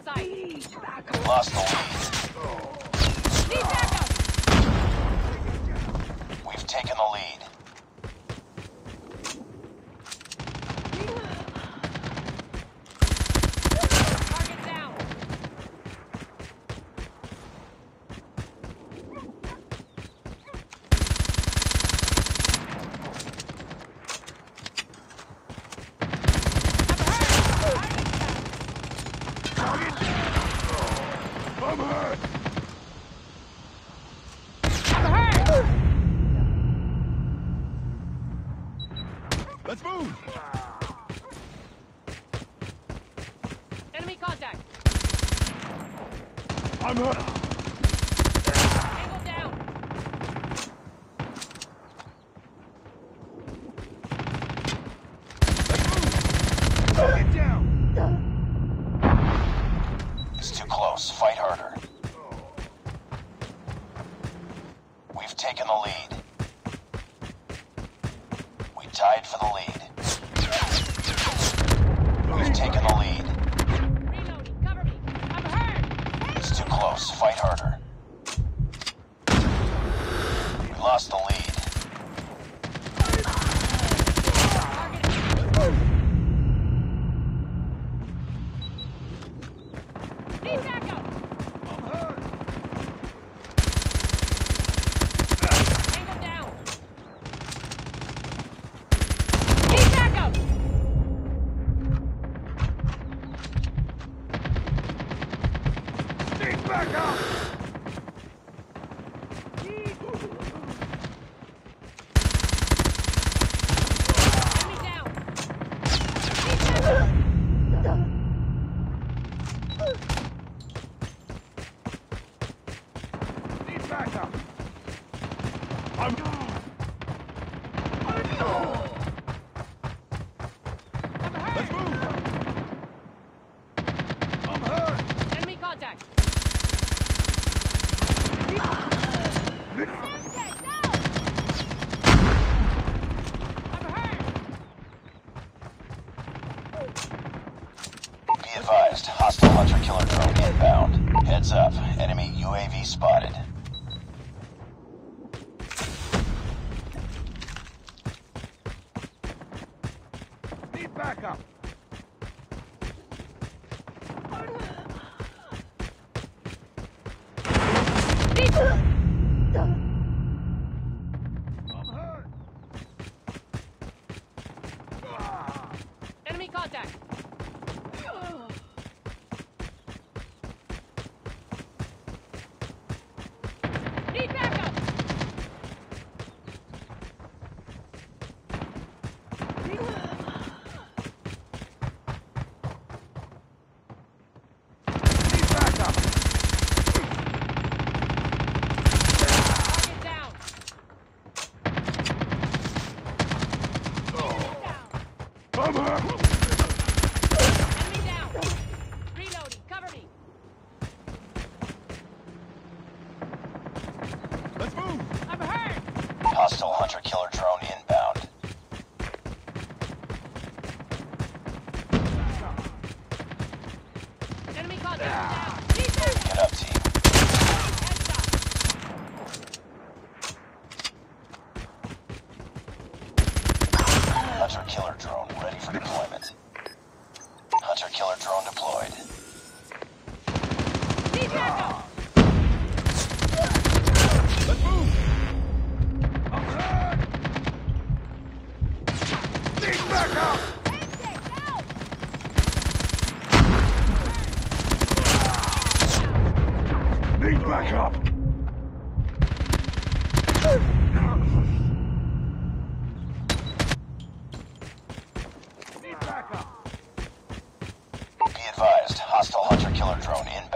sight. We lost the lead. Need backup! We've taken the lead. Target down. I'm hurt! Let's move! Enemy contact. I'm hurt! Angle down. Get down! It's too close. Fight harder. We've taken the lead. We tied for the lead. We've taken the lead. Reloading. Cover me. I'm hurt. It's too close. Fight harder. We lost the lead. Need backup. I'm hurt! Angle down. Need backup. Need backup! Enemy down. Need backup. Need backup! I'm... I'm hurt. Let's move! I'm hurt! Enemy contact. I'm hurt. Be advised. Hostile hunter-killer drone inbound. Heads up. Enemy UAV spotted. Need backup! I'm hurt! Enemy contact. Need backup. Need backup! Target down. I'm hurt! Enemy down. Reloading. Cover me. Let's move! I'm hurt. Hostile hunter-killer drone inbound. Enemy contact. Down. Need backup. Get up, team. Heads up. Hunter-killer drone ready for deployment. Hunter-killer drone deployed. Need backup. Let's move! I'm hurt! Need backup! Need backup! Need backup! Be advised. Hostile hunter-killer drone inbound.